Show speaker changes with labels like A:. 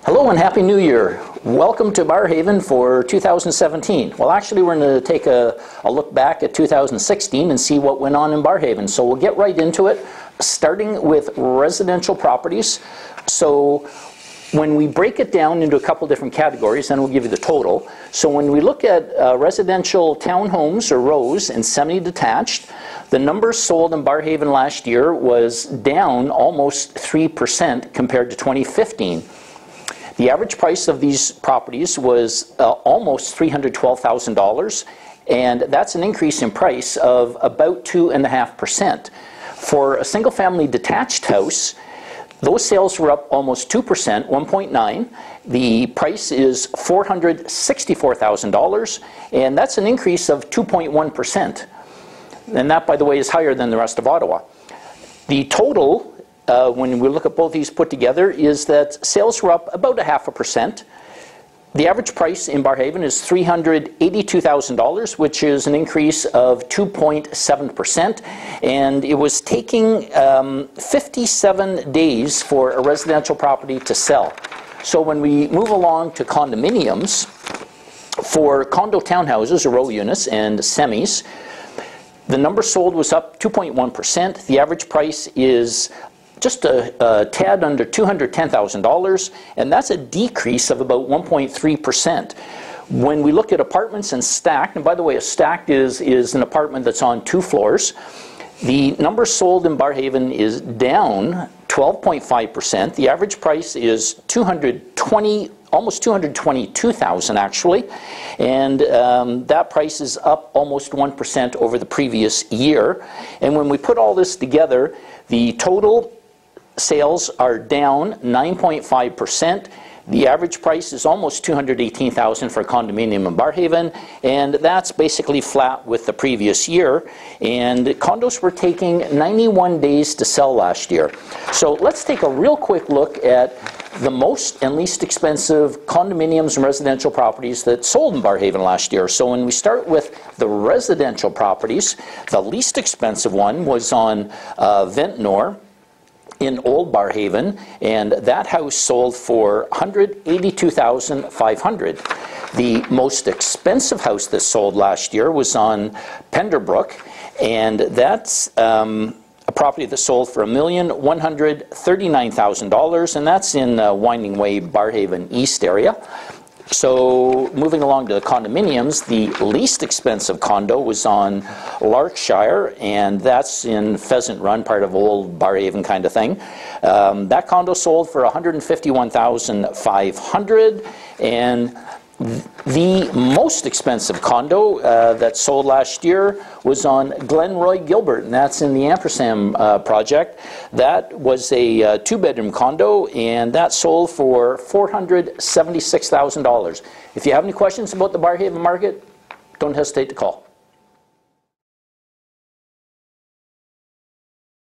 A: Hello and Happy New Year. Welcome to Barrhaven for 2017. Well, actually we're going to take a look back at 2016 and see what went on in Barrhaven. So we'll get right into it, starting with residential properties. So when we break it down into a couple different categories, then we'll give you the total. So when we look at residential townhomes or rows and semi-detached, the numbers sold in Barrhaven last year was down almost 3% compared to 2015. The average price of these properties was almost $312,000, and that's an increase in price of about 2.5%. For a single-family detached house, those sales were up almost 2%, 1.9. The price is $464,000, and that's an increase of 2.1%. And that, by the way, is higher than the rest of Ottawa. The total, when we look at both these put together, is that sales were up about 0.5%. The average price in Barrhaven is $382,000, which is an increase of 2.7%. And it was taking 57 days for a residential property to sell. So when we move along to condominiums, for condo townhouses or row units and semis, the number sold was up 2.1%. The average price is just a tad under $210,000, and that's a decrease of about 1.3%. When we look at apartments and stacked, and by the way, a stacked is an apartment that's on 2 floors, the number sold in Barrhaven is down 12.5%. The average price is almost $222,000 actually, and that price is up almost 1% over the previous year. And when we put all this together, the total sales are down 9.5%. The average price is almost $218,000 for a condominium in Barrhaven, and that's basically flat with the previous year. And condos were taking 91 days to sell last year. So let's take a real quick look at the most and least expensive condominiums and residential properties that sold in Barrhaven last year. So when we start with the residential properties, the least expensive one was on Ventnor in Old Barrhaven, and that house sold for $182,500. The most expensive house that sold last year was on Penderbrook, and that's a property that sold for $1,139,000, and that's in Winding Way, Barrhaven East area. So moving along to the condominiums, the least expensive condo was on Larkshire, and that's in Pheasant Run, part of Old Barrhaven kind of thing. That condo sold for $151,500, and the most expensive condo that sold last year was on Glenroy Gilbert, and that's in the Ampersand project. That was a 2-bedroom condo, and that sold for $476,000. If you have any questions about the Barrhaven market, don't hesitate to call.